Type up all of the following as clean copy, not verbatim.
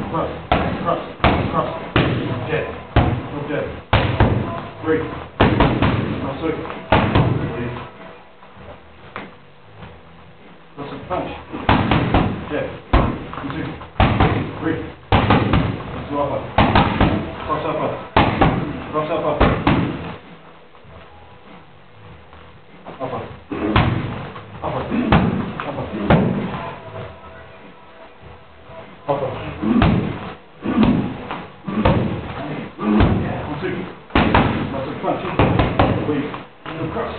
cross, cross, cross, jab, no jab, 3, no circle, cross and punch, jab, 2, 3, cross upper, cross upper, cross upper, upper, upper, upper, upper. 1, 2, cross and punch, lead, and cross.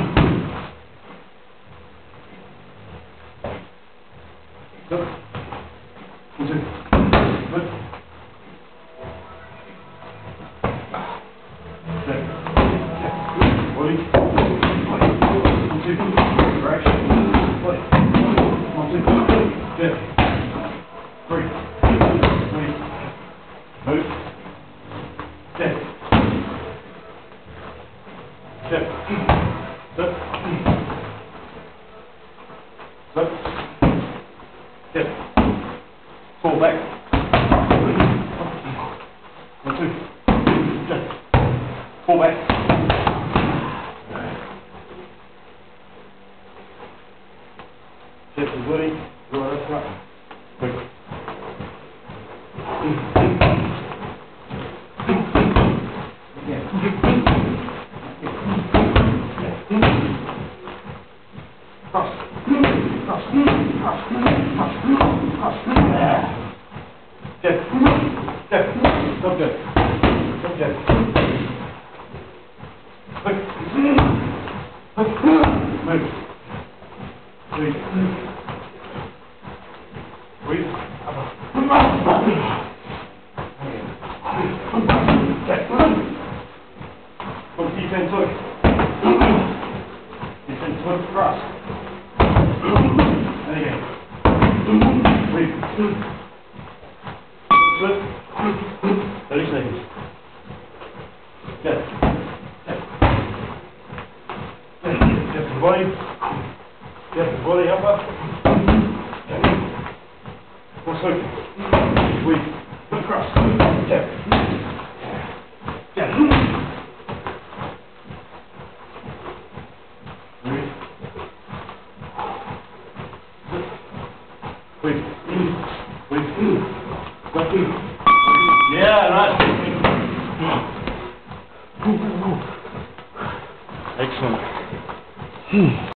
Good. 1, 2, good. Step. Body. 1, 2, direction. Body. 1, 2, step. 3, lead. Move. Step. Step. Step. Step. Step. Fall back. 1, 2. Step. Fall back. Step to body. Go right up. Quick. Cross. Cross. Cross. Cross. Cross. Step. Step. Stop jab. Stop jab. Quick. Move. Breathe. Breathe. Upper. Step. From defense hook. Defense hook cross. And again. Breathe. Flip. 30 seconds. Get it. Get the body. Get the body upper. One circle. Breathe. Cross. Get it. Get it. Breathe. Breathe. Breathe. Yeah, nice. Excellent.